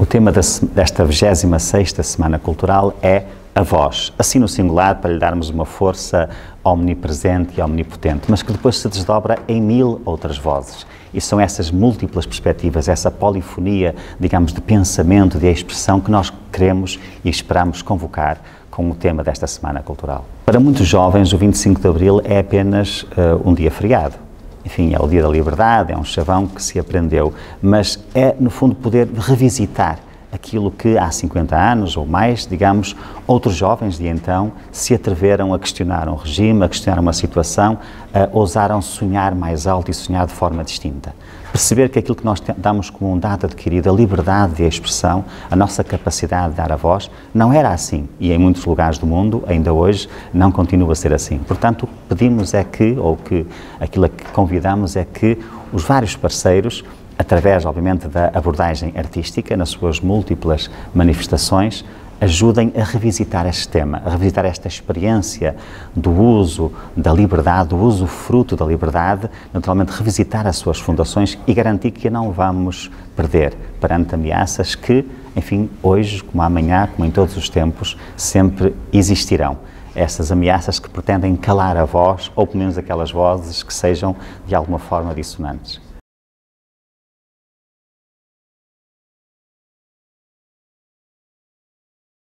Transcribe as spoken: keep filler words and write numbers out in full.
O tema desta vigésima sexta Semana Cultural é a voz, assim no singular, para lhe darmos uma força omnipresente e omnipotente, mas que depois se desdobra em mil outras vozes. E são essas múltiplas perspectivas, essa polifonia, digamos, de pensamento, de expressão que nós queremos e esperamos convocar com o tema desta Semana Cultural. Para muitos jovens, o vinte e cinco de Abril é apenas uh, um dia feriado. Enfim, é o dia da liberdade, é um chavão que se aprendeu, mas é, no fundo, poder revisitar aquilo que há cinquenta anos ou mais, digamos, outros jovens de então se atreveram a questionar um regime, a questionar uma situação, a ousaram sonhar mais alto e sonhar de forma distinta. Perceber que aquilo que nós damos como um dado adquirido, a liberdade de expressão, a nossa capacidade de dar a voz, não era assim. E em muitos lugares do mundo, ainda hoje, não continua a ser assim. Portanto, o que pedimos é que, ou que aquilo a que convidamos é que os vários parceiros, através, obviamente, da abordagem artística, nas suas múltiplas manifestações, ajudem a revisitar este tema, a revisitar esta experiência do uso da liberdade, do uso fruto da liberdade, naturalmente revisitar as suas fundações e garantir que a não vamos perder perante ameaças que, enfim, hoje, como amanhã, como em todos os tempos, sempre existirão. Essas ameaças que pretendem calar a voz, ou pelo menos aquelas vozes que sejam de alguma forma dissonantes.